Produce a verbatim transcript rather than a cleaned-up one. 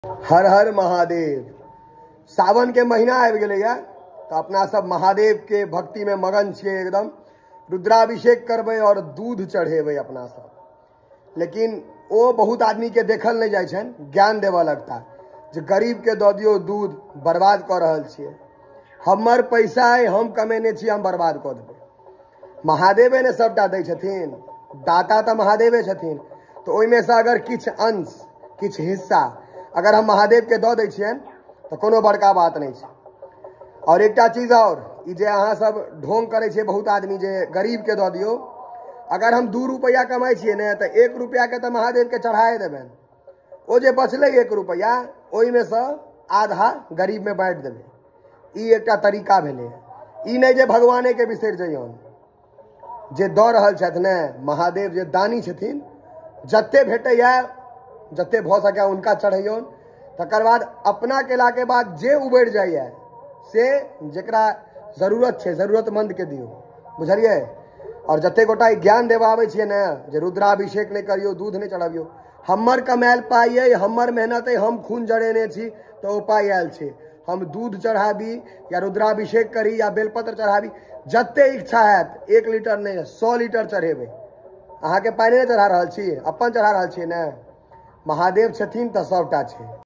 हर हर महादेव। सावन के महीना आबि गेलैया तो अपना सब महादेव के भक्ति में मगन छियै एकदम। रुद्राभिषेक करबै और दूध चढ़ेबै अपना सब। लेकिन वो बहुत आदमी के देखल नहीं जाय छन, ज्ञान देवा लगता जे गरीब के दऽ दियौ दूध, बर्बाद कऽ रहल छियै। हमर पैसा है, हम कमेने छी, हम बर्बाद कऽ देबै। महादेवे ने सबटा दै छथिन, दाता तऽ महादेवे छथिन। तो ओहिमे से अगर किछ अंश किछ हिस्सा अगर हम महादेव के दऽ दै छियनि तो कोनो बड़का बात नहीं छै। और एकटा चीज और, ई जे अहाँ सब ढोंग करै छियै बहुत आदमी जे गरीब के दऽ दियौ। अगर हम दू रुपया कमाई छियै ने तो एक रुपया के तो महादेव के चढ़ाए देबनि। ओ जे बचलै एक रुपया ओहिमे से आधा गरीब में बांटि देबै। ई एकटा तरीका भेलै। ई नहीं जे भगवाने के बिसरि जइयौन। जे दऽ रहल छथि ने महादेव, जे दानी छथिन, जते भेटैया जते भऽ सकै उनका चढ़ैयौन। तकर बाद अपना केला के बाद जे उबरि जाइए से जकरा जरूरत छै जरूरतमंद के दियौ, बुझलियै। और जते गोटा ज्ञान देवा आबै छियै ने जे रुद्राभिषेक नहीं करियो, दूध नहीं चढ़ाबियो, हमर कमायल पाई है, हमर मेहनत है, हम खून जरेने छी तो ओ पाई आयल छै। हम दूध चढ़ाबी या रुद्राभिषेक करी या बेलपत्र चढ़ाबी, जते इच्छा हैत एक लीटर नहीं सौ लीटर चढ़ेबै। अहाँ के पाई नहीं चढ़ा रहल छी, अपन चढ़ा रहल छियै ने। महादेव छथिन तऽ सबटा छै।